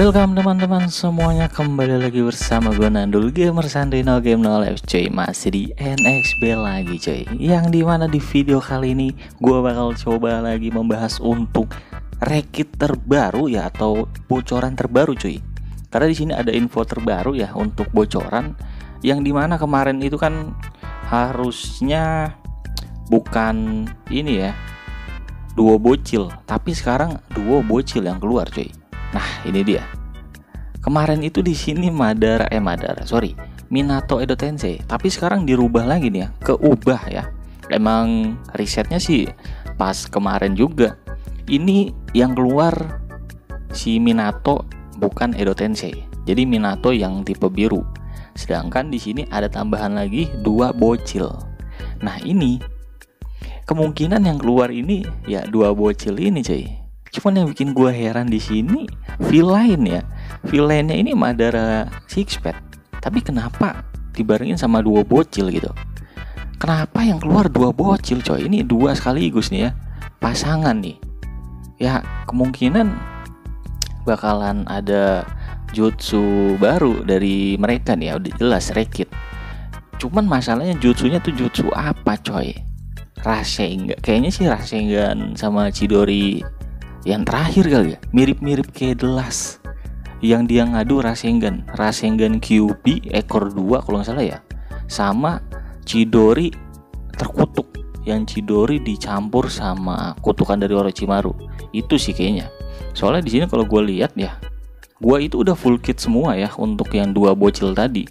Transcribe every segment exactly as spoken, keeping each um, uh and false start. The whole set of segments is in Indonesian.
Welcome teman-teman semuanya, kembali lagi bersama gue Nandul Gamer Santuy No Game No Life cuy. Masih di N X B lagi cuy. Yang dimana di video kali ini gue bakal coba lagi membahas untuk rekit terbaru ya, atau bocoran terbaru cuy. Karena di sini ada info terbaru ya untuk bocoran, yang dimana kemarin itu kan harusnya bukan ini ya, duo bocil, tapi sekarang duo bocil yang keluar cuy. Nah ini dia. Kemarin itu di sini Madara eh Madara sorry Minato Edo Tensei, tapi sekarang dirubah lagi nih ya, keubah ya. Emang risetnya sih pas kemarin juga. Ini yang keluar si Minato bukan Edo Tensei. Jadi Minato yang tipe biru. Sedangkan di sini ada tambahan lagi dua bocil. Nah ini kemungkinan yang keluar ini ya dua bocil ini cuy. Cuman yang bikin gue heran di sini villain ya. Villainnya ini Madara Sixpack. Tapi kenapa dibarengin sama dua bocil gitu? Kenapa yang keluar dua bocil coy? Ini dua sekaligus nih ya, pasangan nih. Ya kemungkinan bakalan ada jutsu baru dari mereka nih ya, udah jelas rekit. Cuman masalahnya jutsunya tuh jutsu apa coy? Rasengan, kayaknya sih Rasengan sama Chidori yang terakhir kali ya, mirip-mirip kayak The Last. Yang dia ngadu Rasengan, Rasengan Q B ekor dua kalau nggak salah ya, sama Chidori terkutuk, yang Chidori dicampur sama kutukan dari Orochimaru. Itu sih kayaknya. Soalnya di sini kalau gue lihat ya, gue itu udah full kit semua ya untuk yang dua bocil tadi.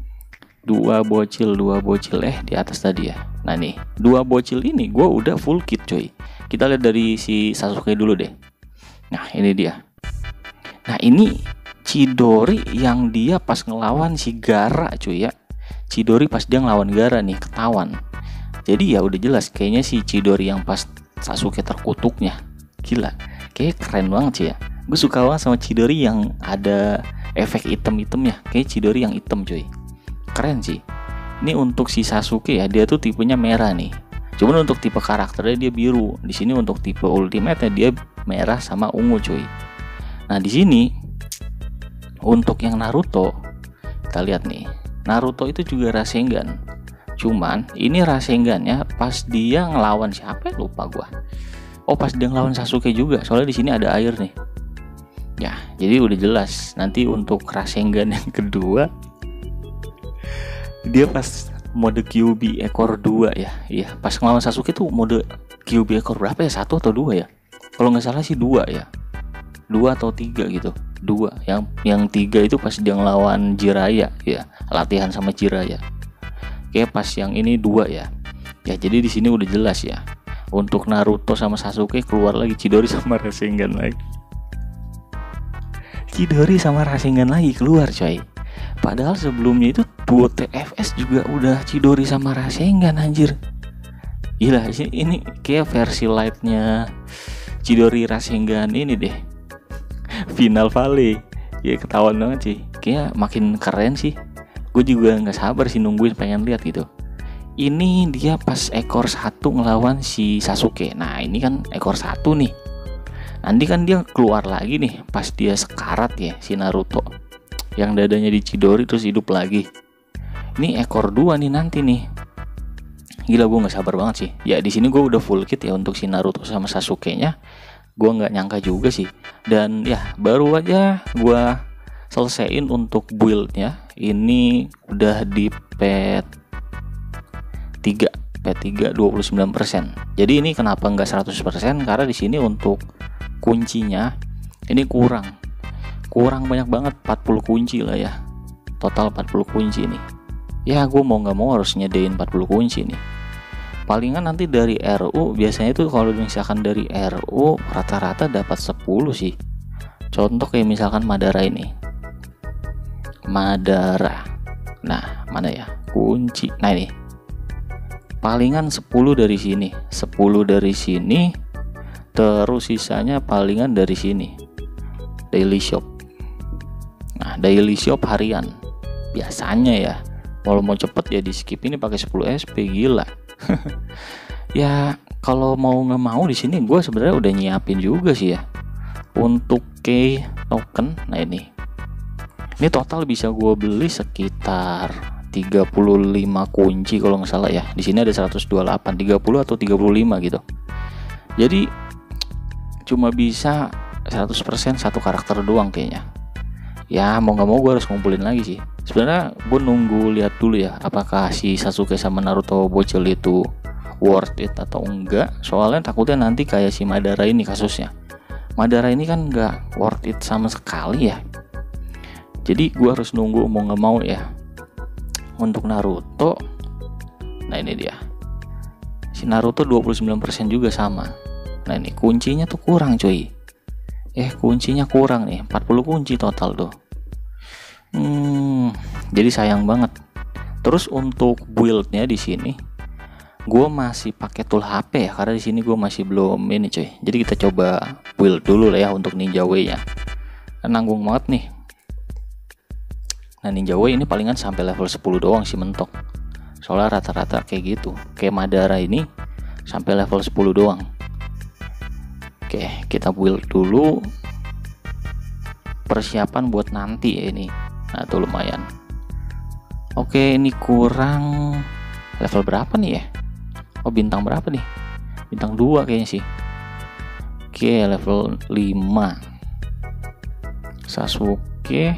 Dua bocil, dua bocil eh di atas tadi ya. Nah nih, dua bocil ini gue udah full kit coy. Kita lihat dari si Sasuke dulu deh. Nah ini dia. Nah ini Chidori yang dia pas ngelawan si Gaara cuy ya. Chidori pas dia ngelawan Gaara nih ketahuan. Jadi ya udah jelas kayaknya si Chidori yang pas Sasuke terkutuknya. Gila, kayak keren banget sih ya. Gue suka banget sama Chidori yang ada efek item-itemnya. Kayak Chidori yang item cuy. Keren sih. Ini untuk si Sasuke ya, dia tuh tipenya merah nih. Cuman untuk tipe karakternya dia biru. Di sini untuk tipe ultimate-nya dia merah sama ungu cuy. Nah di sini untuk yang Naruto, kita lihat nih, Naruto itu juga Rasengan. Cuman ini Rasengannya pas dia ngelawan siapa ya, lupa gua. Oh pas dia ngelawan Sasuke juga. Soalnya di sini ada air nih. Ya jadi udah jelas nanti untuk Rasengan yang kedua dia pas mode Q B ekor dua ya. Iya, pas ngelawan Sasuke tuh mode Q B ekor berapa ya? Satu atau dua ya? Kalau nggak salah sih dua ya. Dua atau tiga gitu. Dua. Yang yang tiga itu pas dia ngelawan Jiraiya ya, latihan sama Jiraiya. Kayak pas yang ini dua ya. Ya jadi di sini udah jelas ya. Untuk Naruto sama Sasuke keluar lagi Chidori sama Rasengan lagi. Chidori sama Rasengan lagi keluar coy. Padahal sebelumnya itu duo T F S juga udah Chidori sama Rasengan anjir. Gila sih, ini kayak versi lightnya Chidori Rasengan ini deh. Final Valley. Ya ketahuan banget sih. Kayak makin keren sih. Gue juga gak sabar sih nungguin pengen lihat gitu. Ini dia pas ekor satu ngelawan si Sasuke. Nah ini kan ekor satu nih. Nanti kan dia keluar lagi nih pas dia sekarat ya si Naruto, yang dadanya di Chidori terus hidup lagi. Ini ekor dua nih nanti nih. Gila gue nggak sabar banget sih. Ya di sini gue udah full kit ya untuk si Naruto sama Sasuke-nya. Gue nggak nyangka juga sih. Dan ya baru aja gue selesaiin untuk build-nya. Ini udah di pet tiga, pet tiga dua puluh sembilan persen. Jadi ini kenapa nggak seratus persen? Karena di sini untuk kuncinya ini kurang. Kurang banyak banget, empat puluh kunci lah ya. Total empat puluh kunci nih. Ya gue mau gak mau harus nyedain empat puluh kunci nih. Palingan nanti dari R U, biasanya tuh kalau misalkan dari R U rata-rata dapat sepuluh sih. Contoh kayak misalkan Madara ini. Madara. Nah mana ya kunci. Nah ini palingan sepuluh dari sini, sepuluh dari sini. Terus sisanya palingan dari sini, daily shop. Nah daily shop harian biasanya ya. Kalau mau cepet ya di skip ini pakai sepuluh S P. Gila. Ya kalau mau nggak mau di sini gue sebenarnya udah nyiapin juga sih ya Untuk key token, nah ini ini total bisa gue beli sekitar tiga puluh lima kunci kalau nggak salah ya. Di sini ada seratus dua puluh delapan, tiga puluh atau tiga puluh lima gitu. Jadi cuma bisa seratus persen satu karakter doang kayaknya. Ya mau nggak mau gue harus ngumpulin lagi sih. Sebenarnya gue nunggu lihat dulu ya, apakah si Sasuke sama Naruto bocil itu worth it atau enggak. Soalnya takutnya nanti kayak si Madara ini kasusnya. Madara ini kan nggak worth it sama sekali ya. Jadi gue harus nunggu mau nggak mau ya. Untuk Naruto, nah ini dia. Si Naruto dua puluh sembilan persen juga sama. Nah ini kuncinya tuh kurang cuy. Eh kuncinya kurang nih, empat puluh kunci total tuh. Hmm, jadi sayang banget. Terus untuk build-nya di sini gue masih pakai tool H P ya, karena di sini gue masih belum ini cuy. Jadi kita coba build dulu lah ya untuk Ninja Way nya. Nanggung banget nih. Nah Ninja Way ini palingan sampai level sepuluh doang sih mentok. Soalnya rata-rata kayak gitu. Kayak Madara ini sampai level sepuluh doang. Oke, kita build dulu. Persiapan buat nanti ya ini. Nah tuh lumayan. Oke, ini kurang level berapa nih ya? Oh bintang berapa nih? Bintang dua kayaknya sih. Oke, level lima Sasuke.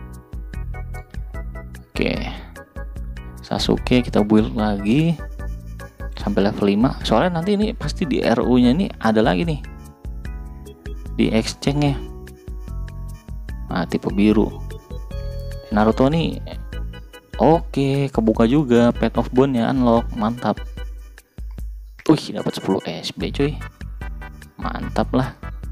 Oke, Sasuke kita build lagi sampai level lima. Soalnya nanti ini pasti di R U nya ini ada lagi nih, di exchange nya. Nah tipe biru Naruto nih. Oke, kebuka juga Pet of Bone ya, unlock, mantap. Wih, dapat sepuluh S B cuy. Mantap lah.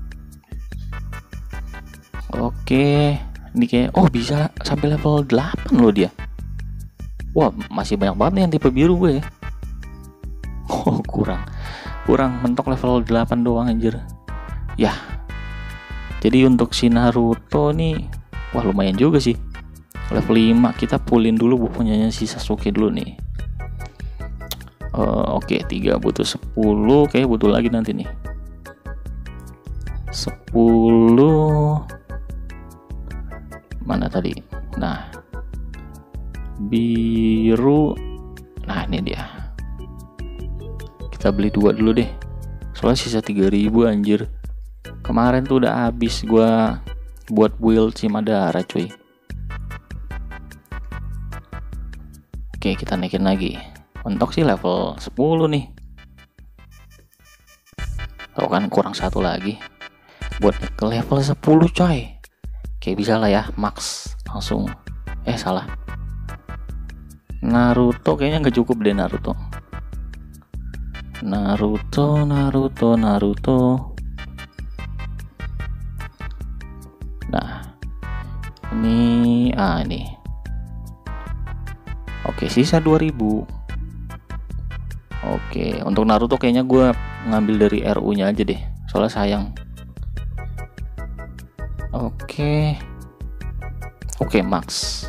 Oke, ini kayak oh bisa sampai level delapan loh dia. Wah, masih banyak banget nih yang tipe biru gue ya. Oh, kurang. Kurang mentok level delapan doang anjir. Ya. Jadi untuk si Naruto nih, wah lumayan juga sih. Level lima kita pulin dulu bukunya si Sasuke dulu nih. Uh, Oke, okay, tiga butuh sepuluh, kayak butuh lagi nanti nih. sepuluh mana tadi? Nah, biru. Nah, ini dia. Kita beli dua dulu deh. Soalnya sisa tiga ribu anjir. Kemarin tuh udah habis gua buat build si Madara cuy. Oke, kita naikin lagi. Untuk sih level sepuluh nih. Tuh kan kurang satu lagi. Buat ke level sepuluh coy. Oke, bisa lah ya, max langsung. Eh salah. Naruto kayaknya nggak cukup deh Naruto. Naruto, Naruto, Naruto. Nah, ini ah ini. Oke, sisa dua ribu. Oke, untuk Naruto kayaknya gue ngambil dari R U nya aja deh, soalnya sayang. Oke, oke max.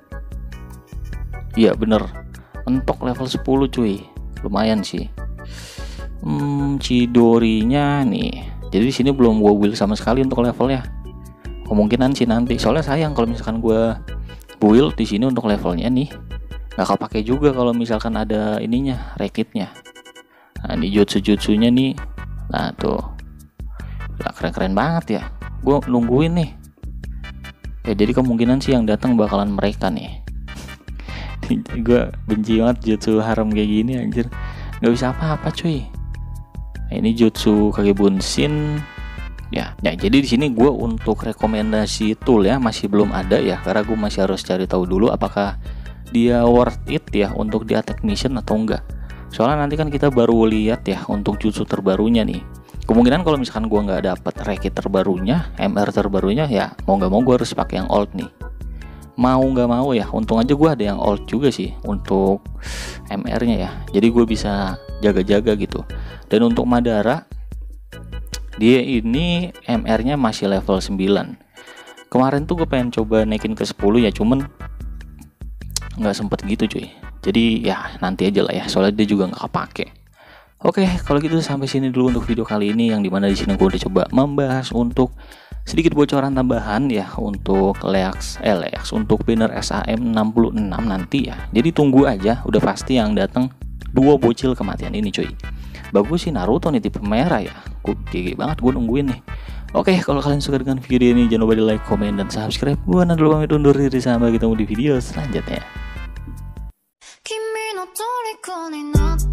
Iya bener, mentok level sepuluh cuy, lumayan sih. Hmm, Chidori-nya nih, jadi di sini belum gue build sama sekali untuk levelnya. Kemungkinan sih nanti, soalnya sayang kalau misalkan gue build di sini untuk levelnya nih. Nggak kepake juga kalau misalkan ada ininya, rekitnya. Nah ini jutsu-jutsunya nih. Nah tuh nah, keren-keren banget ya. Gue nungguin nih. Ya jadi kemungkinan sih yang datang bakalan mereka nih. Gue benci banget jutsu haram kayak gini anjir. Nggak bisa apa-apa cuy. Nah, ini jutsu Kagebunshin. Ya, ya jadi di sini gue untuk rekomendasi tool ya masih belum ada ya, karena gue masih harus cari tahu dulu apakah dia worth it ya untuk di attack mission atau enggak. Soalnya nanti kan kita baru lihat ya untuk jutsu terbarunya nih. Kemungkinan kalau misalkan gua nggak dapet rekit terbarunya, M R terbarunya ya mau nggak mau gua harus pakai yang old nih. Mau nggak mau ya, untung aja gua ada yang old juga sih untuk M R-nya ya. Jadi gue bisa jaga-jaga gitu. Dan untuk Madara, dia ini M R-nya masih level sembilan. Kemarin tuh gue pengen coba naikin ke sepuluh ya, cuman nggak sempet gitu cuy. Jadi ya nanti aja lah ya, soalnya dia juga nggak kepake. Oke, kalau gitu sampai sini dulu untuk video kali ini, yang dimana di sini gue udah coba membahas untuk sedikit bocoran tambahan ya untuk Leax, eh Leax untuk banner S A M enam puluh enam nanti ya. Jadi tunggu aja, udah pasti yang datang dua bocil kematian ini cuy. Bagus sih Naruto nih tipe merah ya. Gue gigi banget gue nungguin nih. Oke, kalau kalian suka dengan video ini jangan lupa di like, komen, dan subscribe. Gue Nandul pamit undur diri, sampai ketemu di video selanjutnya.